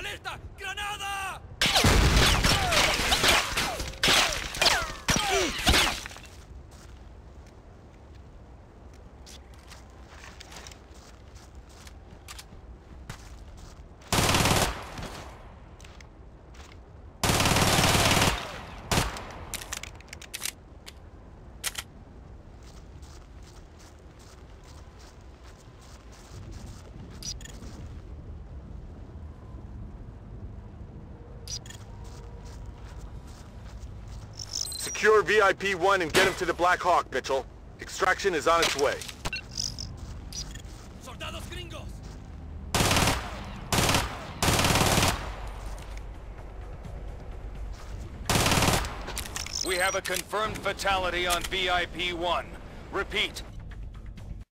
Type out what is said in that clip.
¡Alerta! ¡Granada! Secure VIP-1 and get him to the Black Hawk, Mitchell. Extraction is on its way. ¡Soldados gringos! We have a confirmed fatality on VIP-1. Repeat,